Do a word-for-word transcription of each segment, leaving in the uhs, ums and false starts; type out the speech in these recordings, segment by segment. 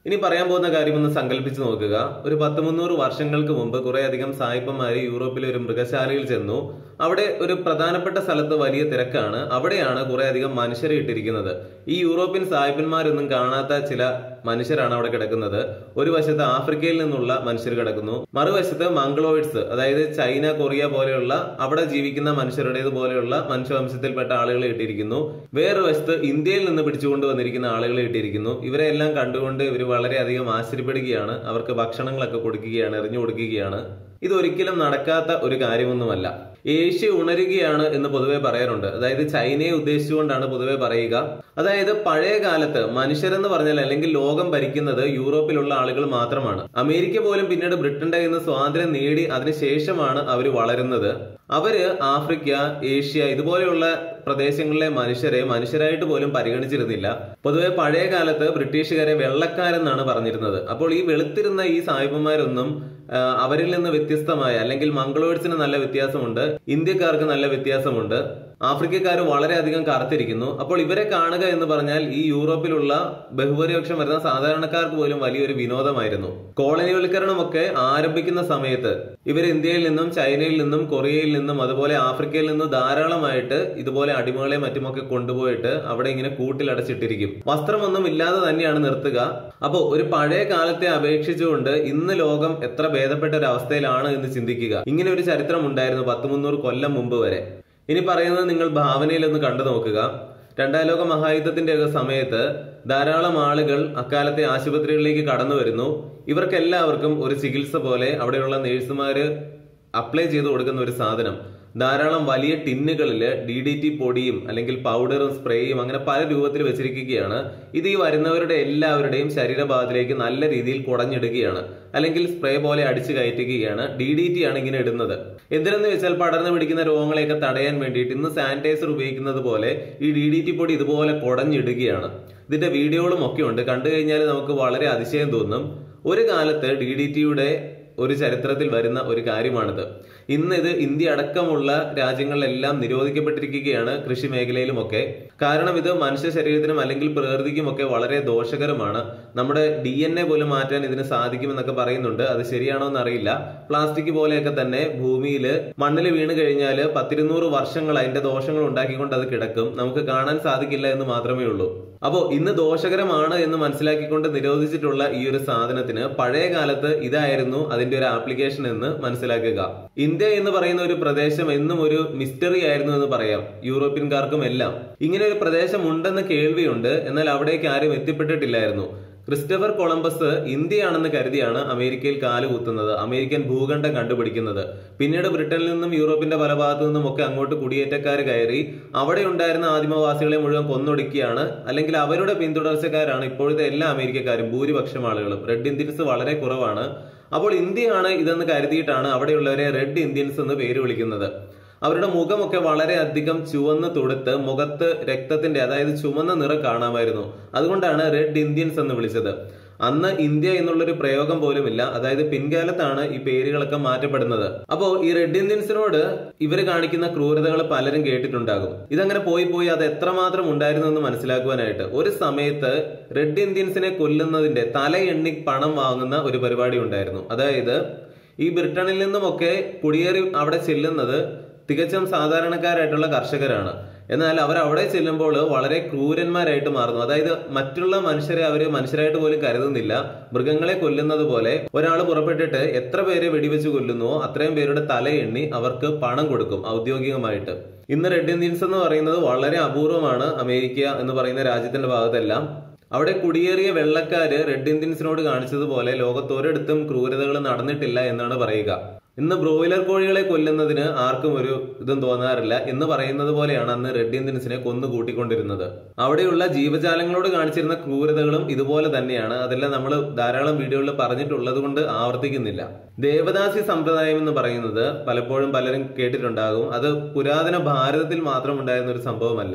ഇനി പറയാൻ പോകുന്ന കാര്യം ഒന്ന് സങ്കല്പിച്ച് നോക്കുക. ഒരു പത്ത് മുന്നൂറ് വർഷങ്ങൾക്ക് മുമ്പ് കുറെ അധികം സായിപ്പന്മാര് യൂറോപ്പിലെ ഒരു മൃഗശാലയിൽ ചെന്നു. അവിടെ ഒരു പ്രധാനപ്പെട്ട സ്ഥലത്ത് വലിയ തിരക്കാണ്. അവിടെയാണ് കുറെ അധികം മനുഷ്യരെ ഇട്ടിരിക്കുന്നത്. ഈ യൂറോപ്യൻ സായിപ്പന്മാരൊന്നും കാണാത്ത ചില മനുഷ്യരാണ് അവിടെ കിടക്കുന്നത്. ഒരു വശത്ത് ആഫ്രിക്കയിൽ നിന്നുള്ള മനുഷ്യർ കിടക്കുന്നു, മറുവശത്ത് മംഗ്ലോയിഡ്സ്, അതായത് ചൈന, കൊറിയ പോലെയുള്ള അവിടെ ജീവിക്കുന്ന മനുഷ്യരുടേതുപോലെയുള്ള മനുഷ്യവംശത്തിൽപ്പെട്ട ആളുകളെ ഇട്ടിരിക്കുന്നു. വേറൊരു വശത്ത് ഇന്ത്യയിൽ നിന്ന് പിടിച്ചുകൊണ്ട് വന്നിരിക്കുന്ന ആളുകളെ ഇട്ടിരിക്കുന്നു. ഇവരെ എല്ലാം കണ്ടുകൊണ്ട് ഇവർ വളരെയധികം ആശ്ചര്യപ്പെടുകയാണ്. അവർക്ക് ഭക്ഷണങ്ങളൊക്കെ കൊടുക്കുകയാണ്, എറിഞ്ഞു കൊടുക്കുകയാണ്. ഇതൊരിക്കലും നടക്കാത്ത ഒരു കാര്യമൊന്നുമല്ല. ഏഷ്യ ഉണരുകയാണ് എന്ന് പൊതുവെ പറയാറുണ്ട്. അതായത് ചൈനയെ ഉദ്ദേശിച്ചുകൊണ്ടാണ് പൊതുവെ പറയുക. അതായത് പഴയ കാലത്ത് മനുഷ്യരെന്ന് പറഞ്ഞാൽ അല്ലെങ്കിൽ ലോകം ഭരിക്കുന്നത് യൂറോപ്പിലുള്ള ആളുകൾ മാത്രമാണ്. അമേരിക്ക പോലും പിന്നീട് ബ്രിട്ടന്റെ കയ്യിൽ നിന്ന് സ്വാതന്ത്ര്യം നേടി അതിനുശേഷമാണ് അവർ വളരുന്നത്. അവര് ആഫ്രിക്ക, ഏഷ്യ ഇതുപോലെയുള്ള പ്രദേശങ്ങളിലെ മനുഷ്യരെ മനുഷ്യരായിട്ട് പോലും പരിഗണിച്ചിരുന്നില്ല. പൊതുവെ പഴയ കാലത്ത് ബ്രിട്ടീഷുകാരെ വെള്ളക്കാരെന്നാണ് പറഞ്ഞിരുന്നത്. അപ്പോൾ ഈ വെളുത്തിരുന്ന ഈ സായിപ്പന്മാരൊന്നും അവരിൽ നിന്ന് വ്യത്യസ്തമായ, അല്ലെങ്കിൽ മംഗ്ലോയിഡ്സിന് നല്ല വ്യത്യാസമുണ്ട്, ഇന്ത്യക്കാർക്ക് നല്ല വ്യത്യാസമുണ്ട്, ആഫ്രിക്കക്കാർ വളരെയധികം കറുത്തിരിക്കുന്നു. അപ്പോൾ ഇവരെ കാണുക എന്ന് പറഞ്ഞാൽ ഈ യൂറോപ്പിലുള്ള ബഹുഭൂരിപക്ഷം വരുന്ന സാധാരണക്കാർക്ക് പോലും വലിയൊരു വിനോദമായിരുന്നു. കോളനിവൽക്കരണമൊക്കെ ആരംഭിക്കുന്ന സമയത്ത് ഇവർ ഇന്ത്യയിൽ നിന്നും ചൈനയിൽ നിന്നും കൊറിയയിൽ നിന്നും അതുപോലെ ആഫ്രിക്കയിൽ നിന്നും ധാരാളമായിട്ട് ഇതുപോലെ അടിമകളെ മറ്റുമൊക്കെ കൊണ്ടുപോയിട്ട് അവിടെ ഇങ്ങനെ കൂട്ടിലടച്ചിട്ടിരിക്കും. വസ്ത്രമൊന്നും ഇല്ലാതെ തന്നെയാണ് നിർത്തുക. അപ്പോ ഒരു പഴയ കാലത്തെ അപേക്ഷിച്ചുകൊണ്ട് ഇന്ന് ലോകം എത്ര ഭേദപ്പെട്ട ഒരു അവസ്ഥയിലാണ് എന്ന് ചിന്തിക്കുക. ഇങ്ങനെ ഒരു ചരിത്രം ഉണ്ടായിരുന്നു പത്ത് മുന്നൂറ് കൊല്ലം മുമ്പ് വരെ. ഇനി പറയുന്നത് നിങ്ങൾ ഭാവനയിൽ ഒന്ന് കണ്ടു നോക്കുക. രണ്ടാം ലോക മഹായുദ്ധത്തിന്റെ ഒക്കെ സമയത്ത് ധാരാളം ആളുകൾ അക്കാലത്തെ ആശുപത്രികളിലേക്ക് കടന്നു വരുന്നു. ഇവർക്കെല്ലാവർക്കും ഒരു ചികിത്സ പോലെ അവിടെയുള്ള നേഴ്സുമാര് അപ്ലൈ ചെയ്ത് കൊടുക്കുന്ന ഒരു സാധനം ധാരാളം വലിയ ടിന്നുകളില് ഡി ഡി ടി പൊടിയും അല്ലെങ്കിൽ പൗഡറും സ്പ്രേയും അങ്ങനെ പല രൂപത്തിൽ വെച്ചിരിക്കുകയാണ്. ഇത് ഈ വരുന്നവരുടെ എല്ലാവരുടെയും ശരീരഭാഗത്തിലേക്ക് നല്ല രീതിയിൽ കുടഞ്ഞിടുകയാണ്, അല്ലെങ്കിൽ സ്പ്രേ പോലെ അടിച്ചു കയറ്റുകയാണ്. ഡി ഡി ടി ആണ് ഇങ്ങനെ ഇടുന്നത്. എന്തിനെന്ന് വെച്ചാൽ പടർന്നു പിടിക്കുന്ന രോഗങ്ങളെയൊക്കെ തടയാൻ വേണ്ടിയിട്ട് ഇന്ന് സാനിറ്റൈസർ ഉപയോഗിക്കുന്നത് പോലെ ഈ ഡി ഡി ടി പൊടി ഇതുപോലെ കുടഞ്ഞിടുകയാണ്. ഇതിന്റെ വീഡിയോകളും ഒക്കെ ഉണ്ട്. കണ്ടു കഴിഞ്ഞാൽ നമുക്ക് വളരെ അതിശയം തോന്നും. ഒരു കാലത്ത് ഡി ഡി ടിയുടെ ഒരു ചരിത്രത്തിൽ വരുന്ന ഒരു കാര്യമാണിത്. ഇന്ന് ഇത് ഇന്ത്യ അടക്കമുള്ള രാജ്യങ്ങളിലെല്ലാം നിരോധിക്കപ്പെട്ടിരിക്കുകയാണ്, കൃഷി മേഖലയിലുമൊക്കെ. കാരണം ഇത് മനുഷ്യ ശരീരത്തിനും അല്ലെങ്കിൽ പ്രകൃതിക്കുമൊക്കെ വളരെ ദോഷകരമാണ്. നമ്മുടെ ഡി എൻ എ പോലും മാറ്റാൻ ഇതിന് സാധിക്കുമെന്നൊക്കെ പറയുന്നുണ്ട്. അത് ശരിയാണോ എന്ന് അറിയില്ല. പ്ലാസ്റ്റിക് പോലെയൊക്കെ തന്നെ ഭൂമിയിൽ മണ്ണിൽ വീണ് കഴിഞ്ഞാൽ പത്തിരുന്നൂറ് വർഷങ്ങൾ അതിന്റെ ദോഷങ്ങൾ ഉണ്ടാക്കിക്കൊണ്ട് അത് കിടക്കും. നമുക്ക് കാണാൻ സാധിക്കില്ല എന്ന് മാത്രമേ ഉള്ളൂ. അപ്പോ ഇന്ന് ദോഷകരമാണ് എന്ന് മനസ്സിലാക്കിക്കൊണ്ട് നിരോധിച്ചിട്ടുള്ള ഈ ഒരു സാധനത്തിന് പഴയ കാലത്ത് ഇതായിരുന്നു അതിന്റെ ഒരു ആപ്ലിക്കേഷൻ എന്ന് മനസ്സിലാക്കുക. ഇന്ത്യ എന്ന് പറയുന്ന ഒരു പ്രദേശം എന്നും ഒരു മിസ്റ്ററി ആയിരുന്നു എന്ന് പറയാം യൂറോപ്യൻകാർക്കും എല്ലാം. ഇങ്ങനെ ഒരു പ്രദേശം ഉണ്ടെന്ന് കേൾവിയുണ്ട്, എന്നാൽ അവിടേക്ക് ആരും എത്തിപ്പെട്ടിട്ടില്ലായിരുന്നു. ക്രിസ്റ്റഫർ കൊളംബസ് ഇന്ത്യയാണെന്ന് കരുതിയാണ് അമേരിക്കയിൽ കാലുകുത്തുന്നത്, അമേരിക്കൻ ഭൂഖണ്ഡം കണ്ടുപിടിക്കുന്നത്. പിന്നീട് ബ്രിട്ടനിൽ നിന്നും യൂറോപ്പിന്റെ പല ഭാഗത്തു നിന്നും ഒക്കെ അങ്ങോട്ട് കുടിയേറ്റക്കാർ കയറി അവിടെ ഉണ്ടായിരുന്ന ആദിമവാസികളെ മുഴുവൻ കൊന്നൊടുക്കിയാണ്, അല്ലെങ്കിൽ അവരുടെ പിന്തുടർച്ചക്കാരാണ് ഇപ്പോഴത്തെ എല്ലാ അമേരിക്കക്കാരും, ഭൂരിപക്ഷം ആളുകളും. റെഡ് ഇന്ത്യൻസ് വളരെ കുറവാണ്. അപ്പോൾ ഇന്ത്യയാണ് ഇതെന്ന് കരുതിയിട്ടാണ് അവിടെയുള്ളവരെ റെഡ് ഇന്ത്യൻസ് എന്ന് പേര് വിളിക്കുന്നത്. അവരുടെ മുഖമൊക്കെ വളരെ അധികം ചുവന്ന് തുടുത്ത് മുഖത്ത് രക്തത്തിന്റെ, അതായത് ചുമന്ന നിറം കാണാമായിരുന്നു. അതുകൊണ്ടാണ് റെഡ് ഇന്ത്യൻസ് എന്ന് വിളിച്ചത്. അന്ന് ഇന്ത്യ എന്നുള്ളൊരു പ്രയോഗം പോലുമില്ല. അതായത് പിൻകാലത്താണ് ഈ പേരുകളൊക്കെ മാറ്റപ്പെടുന്നത്. അപ്പോ ഈ റെഡ് ഇന്ത്യൻസിനോട് ഇവര് കാണിക്കുന്ന ക്രൂരതകൾ പലരും കേട്ടിട്ടുണ്ടാകും. ഇതങ്ങനെ പോയി പോയി അത് എത്രമാത്രം ഉണ്ടായിരുന്നു എന്ന് മനസ്സിലാക്കുവാനായിട്ട് ഒരു സമയത്ത് റെഡ് ഇന്ത്യൻസിനെ കൊല്ലുന്നതിന്റെ തല എണ്ണി പണം വാങ്ങുന്ന ഒരു പരിപാടി ഉണ്ടായിരുന്നു. അതായത് ഈ ബ്രിട്ടനിൽ നിന്നുമൊക്കെ കുടിയേറി അവിടെ ചെല്ലുന്നത് തികച്ചും സാധാരണക്കാരായിട്ടുള്ള കർഷകരാണ്. എന്നാൽ അവർ അവിടെ ചെല്ലുമ്പോൾ വളരെ ക്രൂരന്മാരായിട്ട് മാറുന്നു. അതായത് മറ്റുള്ള മനുഷ്യരെ അവര് മനുഷ്യരായിട്ട് പോലും കരുതുന്നില്ല. മൃഗങ്ങളെ കൊല്ലുന്നത് പോലെ ഒരാൾ പുറപ്പെട്ടിട്ട് എത്ര പേരെ വെടിവെച്ച് കൊല്ലുന്നുവോ അത്രയും പേരുടെ തല എണ്ണി അവർക്ക് പണം കൊടുക്കും ഔദ്യോഗികമായിട്ട്. ഇന്ന് റെഡ് ഇന്ത്യൻസ് എന്ന് പറയുന്നത് വളരെ അപൂർവമാണ് അമേരിക്ക എന്ന് പറയുന്ന രാജ്യത്തിന്റെ ഭാഗത്തെല്ലാം. അവിടെ കുടിയേറിയ വെള്ളക്കാര് റെഡ് ഇന്ത്യൻസിനോട് കാണിച്ചതുപോലെ ലോകത്തൊരിടത്തും ക്രൂരതകൾ നടന്നിട്ടില്ല എന്നാണ് പറയുക. ഇന്ന് ബ്രോയിലർ കോഴികളെ കൊല്ലുന്നതിന് ആർക്കും ഒരു ഇതും തോന്നാറില്ല എന്ന് പറയുന്നത് പോലെയാണ് അന്ന് റെഡ് ഇന്ത്യൻസിനെ കൊന്നു കൂട്ടിക്കൊണ്ടിരുന്നത്. അവിടെയുള്ള ജീവജാലങ്ങളോട് കാണിച്ചിരുന്ന ക്രൂരതകളും ഇതുപോലെ തന്നെയാണ്. അതെല്ലാം നമ്മൾ ധാരാളം വീഡിയോകളിൽ പറഞ്ഞിട്ടുള്ളത് കൊണ്ട് ആവർത്തിക്കുന്നില്ല. ദേവദാസി സമ്പ്രദായം എന്ന് പറയുന്നത് പലപ്പോഴും പലരും കേട്ടിട്ടുണ്ടാകും. അത് പുരാതന ഭാരതത്തിൽ മാത്രം ഉണ്ടായിരുന്ന ഒരു സംഭവമല്ല.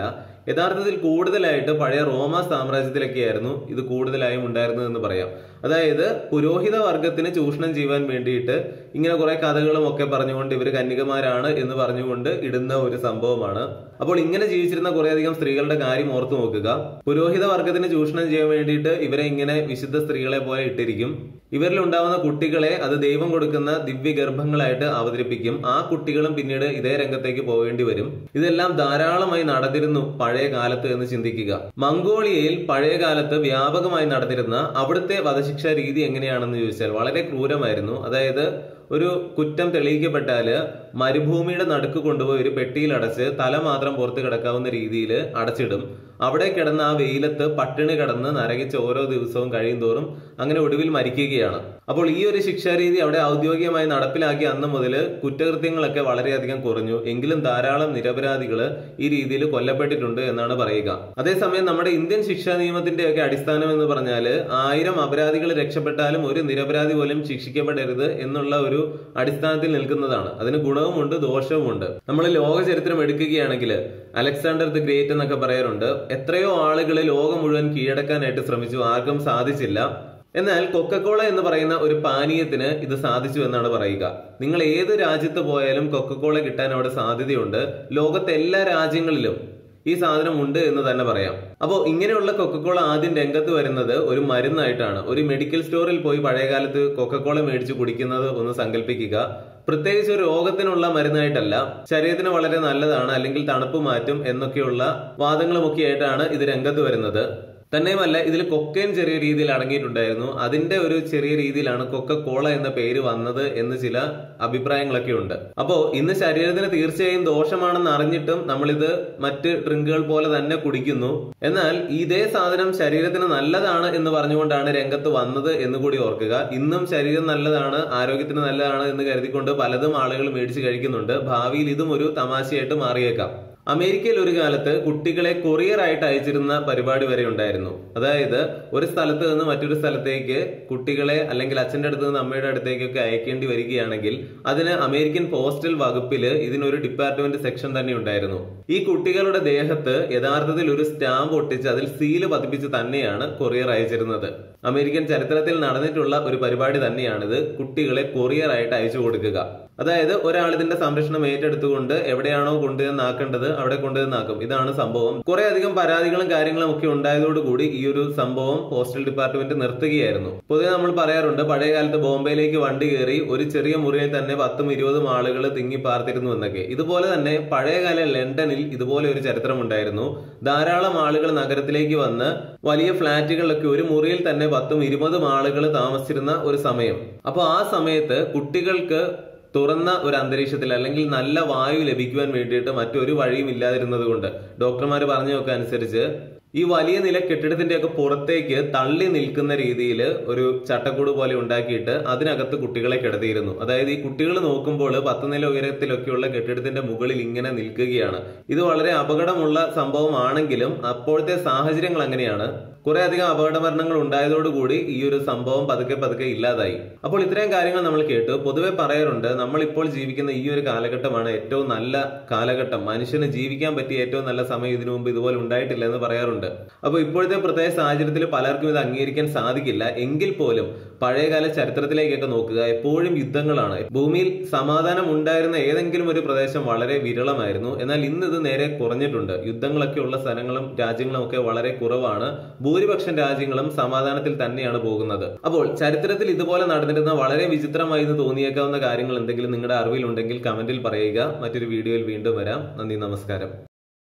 യഥാർത്ഥത്തിൽ കൂടുതലായിട്ട് പഴയ റോമ സാമ്രാജ്യത്തിലൊക്കെയായിരുന്നു ഇത് കൂടുതലായും ഉണ്ടായിരുന്നതെന്ന് പറയാം. അതായത് പുരോഹിത വർഗത്തിന് ചൂഷണം ചെയ്യുവാൻ വേണ്ടിയിട്ട് ഇങ്ങനെ കുറെ കഥകളും ഒക്കെ പറഞ്ഞുകൊണ്ട് ഇവർ കന്യകമാരാണ് എന്ന് പറഞ്ഞുകൊണ്ട് ഇടുന്ന ഒരു സംഭവമാണ്. അപ്പോൾ ഇങ്ങനെ ജീവിച്ചിരുന്ന കുറേയധികം സ്ത്രീകളുടെ കാര്യം ഓർത്തു നോക്കുക. പുരോഹിത വർഗത്തിന് ചൂഷണം ചെയ്യാൻ വേണ്ടിയിട്ട് ഇവരെ ഇങ്ങനെ വിശുദ്ധ സ്ത്രീകളെ പോലെ ഇട്ടിരിക്കും. ഇവരിൽ ഉണ്ടാവുന്ന കുട്ടികളെ അത് ദൈവം കൊടുക്കുന്ന ദിവ്യ ഗർഭങ്ങളായിട്ട് അവതരിപ്പിക്കും. ആ കുട്ടികളും പിന്നീട് ഇതേ രംഗത്തേക്ക് പോകേണ്ടി വരും. ഇതെല്ലാം ധാരാളമായി നടന്നിരുന്നു പഴയ കാലത്ത് എന്ന് ചിന്തിക്കുക. മംഗോളിയയിൽ പഴയ കാലത്ത് വ്യാപകമായി നടന്നിരുന്ന അവിടുത്തെ വധശിക്ഷാ രീതി എങ്ങനെയാണെന്ന് ചോദിച്ചാൽ വളരെ ക്രൂരമായിരുന്നു. അതായത് ഒരു കുറ്റം തെളിയിക്കപ്പെട്ടാല് മരുഭൂമിയുടെ നടുക്ക് കൊണ്ടുപോയി ഒരു പെട്ടിയിൽ അടച്ച് തല മാത്രം പുറത്ത് കിടക്കാവുന്ന രീതിയിൽ അടച്ചിടും. അവിടെ കിടന്ന് ആ വെയിലത്ത് പട്ടിണി കിടന്ന് നരകിച്ച് ഓരോ ദിവസവും കഴിയും തോറും അങ്ങനെ ഒടുവിൽ മരിക്കുകയാണ്. അപ്പോൾ ഈ ഒരു ശിക്ഷാരീതി അവിടെ ഔദ്യോഗികമായി നടപ്പിലാക്കിയ അന്ന് മുതൽ കുറ്റകൃത്യങ്ങളൊക്കെ വളരെയധികം കുറഞ്ഞു. എങ്കിലും ധാരാളം നിരപരാധികൾ ഈ രീതിയിൽ കൊല്ലപ്പെട്ടിട്ടുണ്ട് എന്നാണ് പറയുക. അതേസമയം നമ്മുടെ ഇന്ത്യൻ ശിക്ഷാ നിയമത്തിന്റെ ഒക്കെ അടിസ്ഥാനം എന്ന് പറഞ്ഞാൽ ആയിരം അപരാധികൾ രക്ഷപ്പെട്ടാലും ഒരു നിരപരാധി പോലും ശിക്ഷിക്കപ്പെടരുത് എന്നുള്ള ഒരു അടിസ്ഥാനത്തിൽ നിൽക്കുന്നതാണ്. അതിന് ഗുണവുമുണ്ട് ദോഷവുമുണ്ട്. നമ്മൾ ലോക ചരിത്രം എടുക്കുകയാണെങ്കിൽ അലക്സാണ്ടർ ദി ഗ്രേറ്റ് എന്നൊക്കെ പറയാറുണ്ട്. എത്രയോ ആളുകളെ ലോകം മുഴുവൻ കീഴടക്കാനായിട്ട് ശ്രമിച്ചു, ആർക്കും സാധിച്ചില്ല. എന്നാൽ കൊക്കക്കോള എന്ന് പറയുന്ന ഒരു പാനീയത്തിന് ഇത് സാധിച്ചു എന്നാണ് പറയുക. നിങ്ങൾ ഏത് രാജ്യത്ത് പോയാലും കൊക്കക്കോള കിട്ടാൻ അവിടെ സാധ്യതയുണ്ട്. ലോകത്തെ എല്ലാ രാജ്യങ്ങളിലും ഈ സാധനം ഉണ്ട് എന്ന് തന്നെ പറയാം. അപ്പോൾ ഇങ്ങനെയുള്ള കൊക്കക്കോള ആദ്യം രംഗത്ത് വരുന്നത് ഒരു മരുന്നായിട്ടാണ്. ഒരു മെഡിക്കൽ സ്റ്റോറിൽ പോയി പഴയകാലത്ത് കൊക്കക്കോള മേടിച്ച് കുടിക്കുന്നത് ഒന്ന് സങ്കല്പിക്കുക. പ്രത്യേകിച്ച് ഒരു രോഗത്തിനുള്ള മരുന്നായിട്ടല്ല, ശരീരത്തിന് വളരെ നല്ലതാണ്, അല്ലെങ്കിൽ തണുപ്പ് മാറ്റും എന്നൊക്കെയുള്ള വാദങ്ങളുമൊക്കെ ആയിട്ടാണ് ഇത് രംഗത്ത് വരുന്നത്. തന്നെയുമല്ല ഇതിൽ കൊക്കൈൻ ചെറിയ രീതിയിൽ അടങ്ങിയിട്ടുണ്ടായിരുന്നു. അതിന്റെ ഒരു ചെറിയ രീതിയിലാണ് കൊക്കക്കോള എന്ന പേര് വന്നത് എന്ന് ചില അഭിപ്രായങ്ങളൊക്കെ ഉണ്ട്. അപ്പോ ഇന്ന് ശരീരത്തിന് തീർച്ചയായും ദോഷമാണെന്ന് അറിഞ്ഞിട്ടും നമ്മളിത് മറ്റ് ഡ്രിങ്കുകൾ പോലെ തന്നെ കുടിക്കുന്നു. എന്നാൽ ഇതേ സാധനം ശരീരത്തിന് നല്ലതാണ് എന്ന് പറഞ്ഞുകൊണ്ടാണ് രംഗത്ത് വന്നത് എന്ന് കൂടി ഓർക്കുക. ഇന്നും ശരീരം നല്ലതാണ്, ആരോഗ്യത്തിന് നല്ലതാണ് എന്ന് കരുതിക്കൊണ്ട് പലതും ആളുകൾ മേടിച്ച് കഴിക്കുന്നുണ്ട്. ഭാവിയിൽ ഇതും ഒരു തമാശയായിട്ട് മാറിയേക്കാം. അമേരിക്കയിൽ ഒരു കാലത്ത് കുട്ടികളെ കൊറിയർ ആയിട്ട് അയച്ചിരുന്ന പരിപാടി വരെ ഉണ്ടായിരുന്നു. അതായത് ഒരു സ്ഥലത്ത് നിന്ന് മറ്റൊരു സ്ഥലത്തേക്ക് കുട്ടികളെ അല്ലെങ്കിൽ അച്ഛന്റെ അടുത്ത് നിന്ന് അമ്മയുടെ അടുത്തേക്കൊക്കെ അയക്കേണ്ടി വരികയാണെങ്കിൽ അതിന് അമേരിക്കൻ പോസ്റ്റൽ വകുപ്പില് ഇതിനൊരു ഡിപ്പാർട്ട്മെന്റ് സെക്ഷൻ തന്നെ ഉണ്ടായിരുന്നു. ഈ കുട്ടികളുടെ ദേഹത്ത് യഥാർത്ഥത്തിൽ ഒരു സ്റ്റാമ്പ് ഒട്ടിച്ച് അതിൽ സീല് പതിപ്പിച്ച് തന്നെയാണ് കൊറിയർ അയച്ചിരുന്നത്. അമേരിക്കൻ ചരിത്രത്തിൽ നടന്നിട്ടുള്ള ഒരു പരിപാടി തന്നെയാണിത്, കുട്ടികളെ കൊറിയർ ആയിട്ട് അയച്ചു കൊടുക്കുക. അതായത് ഒരാൾ ഇതിന്റെ സംരക്ഷണം ഏറ്റെടുത്തുകൊണ്ട് എവിടെയാണോ കൊണ്ടുവന്നാക്കേണ്ടത് അവിടെ കൊണ്ടുവന്നാക്കും. ഇതാണ് സംഭവം. കുറെ അധികം പരാതികളും കാര്യങ്ങളും ഒക്കെ ഉണ്ടായതോടുകൂടി ഈ ഒരു സംഭവം പോസ്റ്റൽ ഡിപ്പാർട്ട്മെന്റ് നിർത്തുകയായിരുന്നു. പൊതുവെ നമ്മൾ പറയാറുണ്ട് പഴയ കാലത്ത് ബോംബെയിലേക്ക് വണ്ടി കയറി ഒരു ചെറിയ മുറിയിൽ തന്നെ പത്തും ഇരുപതും ആളുകൾ തിങ്ങി പാർത്തിരുന്നു എന്നൊക്കെ. ഇതുപോലെ തന്നെ പഴയകാല ലണ്ടനിൽ ഇതുപോലെ ഒരു ചരിത്രം ഉണ്ടായിരുന്നു. ധാരാളം ആളുകൾ നഗരത്തിലേക്ക് വന്ന് വലിയ ഫ്ളാറ്റുകളിലൊക്കെ ഒരു മുറിയിൽ തന്നെ പത്തും ഇരുപതും ആളുകൾ താമസിച്ചിരുന്ന ഒരു സമയം. അപ്പൊ ആ സമയത്ത് കുട്ടികൾക്ക് തുറന്ന ഒരു അന്തരീക്ഷത്തിൽ അല്ലെങ്കിൽ നല്ല വായു ലഭിക്കുവാൻ വേണ്ടിയിട്ട് മറ്റൊരു വഴിയും ഇല്ലാതിരുന്നത് കൊണ്ട് ഡോക്ടർമാർ പറഞ്ഞതൊക്കെ അനുസരിച്ച് ഈ വലിയ നില കെട്ടിടത്തിന്റെ ഒക്കെ പുറത്തേക്ക് തള്ളി നിൽക്കുന്ന രീതിയിൽ ഒരു ചട്ടക്കൂട് പോലെ ഉണ്ടാക്കിയിട്ട് അതിനകത്ത് കുട്ടികളെ കിടത്തിയിരുന്നു. അതായത് ഈ കുട്ടികൾ നോക്കുമ്പോൾ പത്ത് നില ഉയരത്തിലൊക്കെയുള്ള കെട്ടിടത്തിന്റെ മുകളിൽ ഇങ്ങനെ നിൽക്കുകയാണ്. ഇത് വളരെ അപകടമുള്ള സംഭവമാണെങ്കിലും അപ്പോഴത്തെ സാഹചര്യങ്ങൾ അങ്ങനെയാണ്. കുറെ അധികം അപകട മരണങ്ങൾ ഉണ്ടായതോടുകൂടി ഈ ഒരു സംഭവം പതുക്കെ പതുക്കെ ഇല്ലാതായി. അപ്പോൾ ഇത്രയും കാര്യങ്ങൾ നമ്മൾ കേട്ടു. പൊതുവെ പറയാറുണ്ട് നമ്മൾ ഇപ്പോൾ ജീവിക്കുന്ന ഈ ഒരു കാലഘട്ടമാണ് ഏറ്റവും നല്ല കാലഘട്ടം, മനുഷ്യന് ജീവിക്കാൻ പറ്റിയ ഏറ്റവും നല്ല സമയം ഇതിനു മുമ്പ് ഇതുപോലെ ഉണ്ടായിട്ടില്ല എന്ന് പറയാറുണ്ട്. അപ്പോൾ ഇപ്പോഴത്തെ പ്രത്യേക സാഹചര്യത്തിൽ പലർക്കും ഇത് അംഗീകരിക്കാൻ സാധിക്കില്ല. എങ്കിൽ പോലും പഴയകാല ചരിത്രത്തിലേക്കൊക്കെ നോക്കുക, എപ്പോഴും യുദ്ധങ്ങളാണ്. ഭൂമിയിൽ സമാധാനം ഉണ്ടായിരുന്ന ഏതെങ്കിലും ഒരു പ്രദേശം വളരെ വിരളമായിരുന്നു. എന്നാൽ ഇന്ന് ഇത് നേരെ കുറഞ്ഞിട്ടുണ്ട്. യുദ്ധങ്ങളൊക്കെ ഉള്ള സ്ഥലങ്ങളും രാജ്യങ്ങളും ഒക്കെ വളരെ കുറവാണ്. ഭൂരിപക്ഷം രാജ്യങ്ങളും സമാധാനത്തിൽ തന്നെയാണ് പോകുന്നത്. അപ്പോൾ ചരിത്രത്തിൽ ഇതുപോലെ നടന്നിരുന്ന വളരെ വിചിത്രമായി എന്ന് തോന്നിയേക്കാവുന്ന കാര്യങ്ങൾ എന്തെങ്കിലും നിങ്ങളുടെ അറിവിലുണ്ടെങ്കിൽ കമന്റിൽ പറയുക. മറ്റൊരു വീഡിയോയിൽ വീണ്ടും വരാം. നന്ദി, നമസ്കാരം.